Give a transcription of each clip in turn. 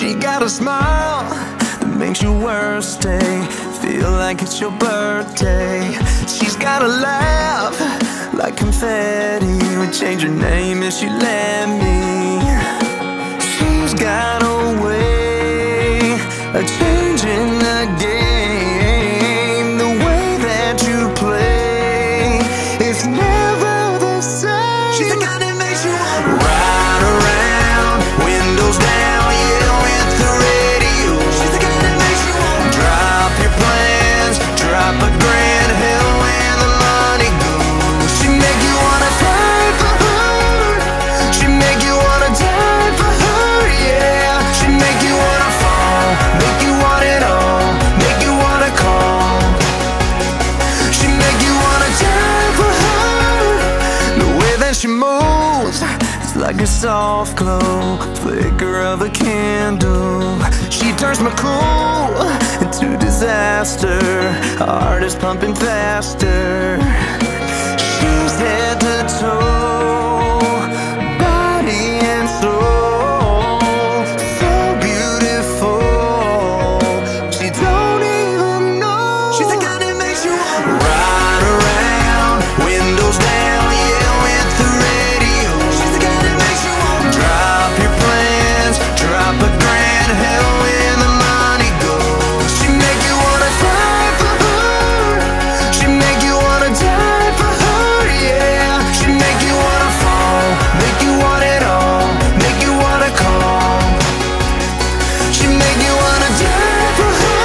She got a smile that makes your worst day feel like it's your birthday. She's got a laugh like confetti, would change her name if she let me. She's got a way of changing the game. The way that you play, it's never the same. She's the kind that makes you wanna ride around, windows down, yeah, with the radio. She's the kind that makes you wanna drop your plans, drop a grand, hell where the money goes. She make you wanna fight for her, she make you wanna die for her, yeah. She make you wanna fall, make you want it all, make you wanna call. She make you wanna die for her. The way that she moves, it's like a soft glow, flicker of a candle. She turns my cool into disaster, heart is pumping faster. She's head to toe, body and soul, so beautiful, she don't even know. She's the kind that makes you wanna ride around, windows down, yeah, with the radio. She's the kind that makes you wanna drop your plans, drop a grand, hell where the money goes. She make you wanna fight for her, she make you wanna die for her, yeah. She make you wanna fall, make you want it all, make you wanna call. She make you wanna die for her.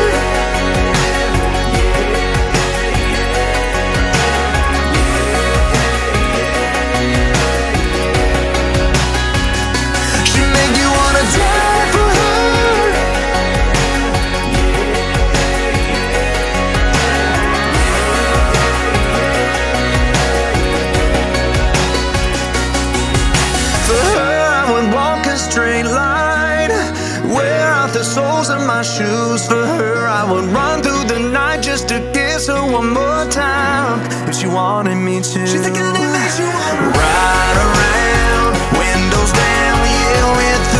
She make you wanna die for her. For her I would walk a straight line, wear out the soles of my shoes. For her I would run through the night just to kiss her one more time, if she wanted me to. She's the kind that makes you wanna ride around, windows down, yeah, with